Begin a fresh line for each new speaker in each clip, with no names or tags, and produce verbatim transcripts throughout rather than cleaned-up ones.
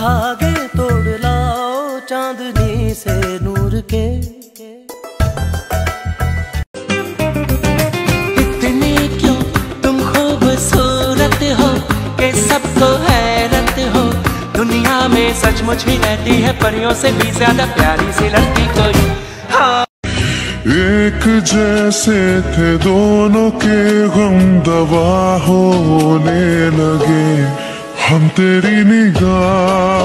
धागे तोड़ लाओ चांदनी से नूर के। इतनी क्यों तुम खूबसूरत हो कि सबको हैरत हो। दुनिया में सचमुच ही रहती है परियों से भी ज्यादा प्यारी सी लड़की कोई। हाँ
एक जैसे थे दोनों के गम दवा होने लगे हम तेरी निगाह।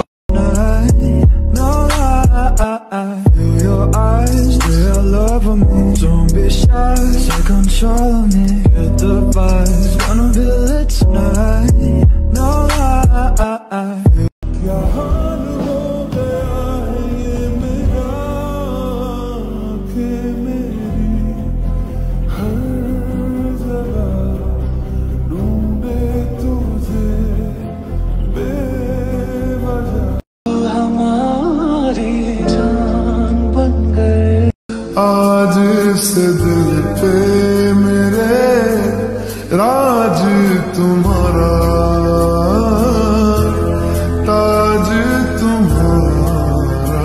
आज से दिल पे मेरे राज तुम्हारा ताज तुम्हारा।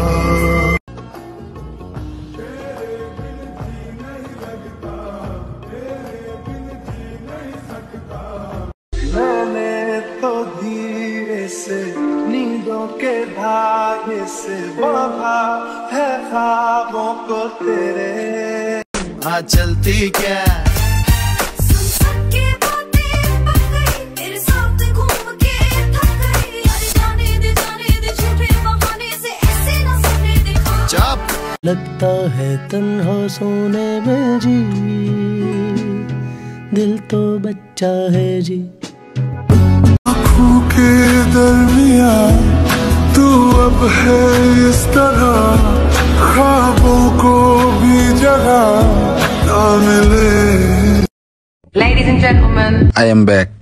मैंने तो धीरे से नींदों के धागे से बांधा है ख्वाबों को तेरे। आज चलती क्या लगता है तन्हा सोने में जी दिल तो बच्चा है जी।
आँखों के दरमिया तू अब है इस तरह ख्वाबों को भी जगह ना मिले।
Ladies and gentlemen,
I am back.